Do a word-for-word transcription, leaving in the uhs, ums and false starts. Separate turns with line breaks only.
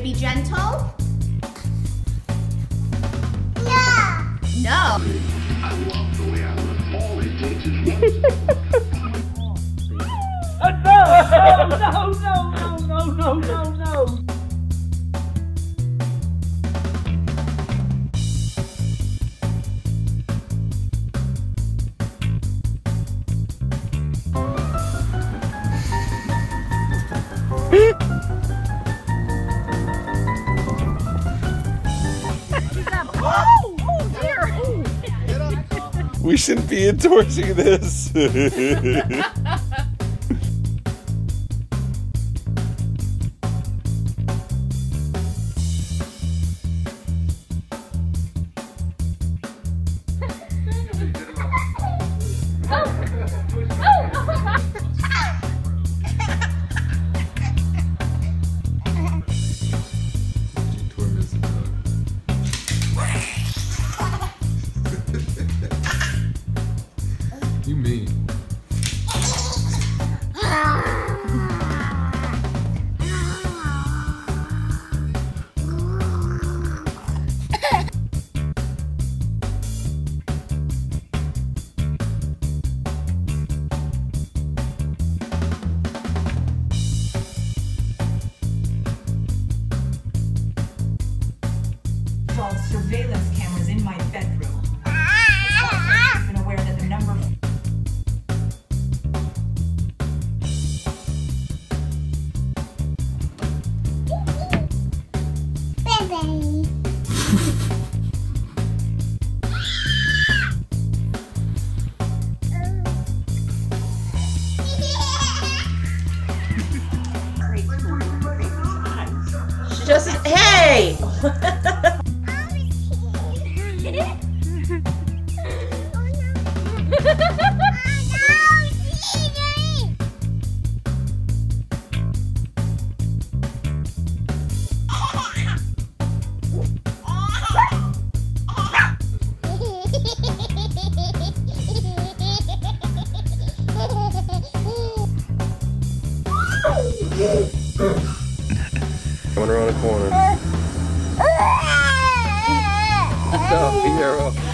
be gentle?
No.
No.
I love the way I look. All it takes is
Oh, no! No, no, no, no, no, no, no!
We shouldn't be endorsing this. You mean?
Installed surveillance cameras in my bedroom. I've been aware that the number of
Baby.
Just, hey!
Coming around the corner. Good job, hero.